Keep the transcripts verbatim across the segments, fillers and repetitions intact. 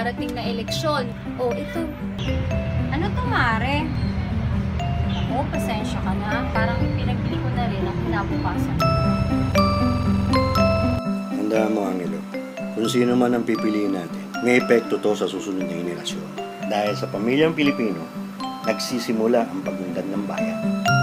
darating na eleksyon. O, ito. Ano to, Mare? Ako, pasensya ka na. Parang pinagbili ko na rin ang kinabukasan. Tandaan mo, Angelo, kung sino man ang pipiliin natin, may epekto to sa susunod na henerasyon. Dahil sa pamilyang Pilipino, nagsisimula ang pag-unlad ng bayan.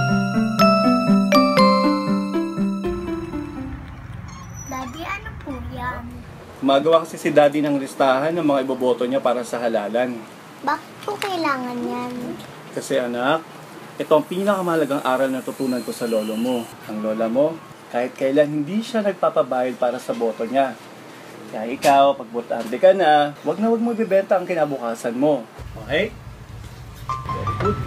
Daddy, ano po yan? Gumagawa kasi si Daddy ng listahan ng mga iboboto niya para sa halalan. Bakit po kailangan yan? Kasi anak, ito ang pinakamahalagang aral na tutunan ko sa lolo mo. Ang lola mo, kahit kailan hindi siya nagpapabayad para sa boto niya. Kaya ikaw, pag botante ka na, wag na wag mo ibibenta ang kinabukasan mo. Okay? Very good.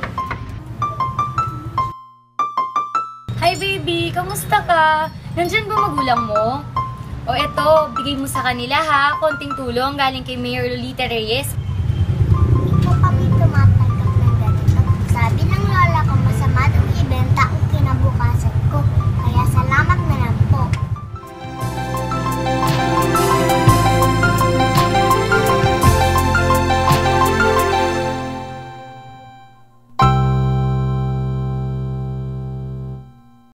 Hi baby, kamusta ka? Nandyan ba magulang mo? O eto, bigay mo sa kanila ha, konting tulong galing kay Mayor Lolita Reyes.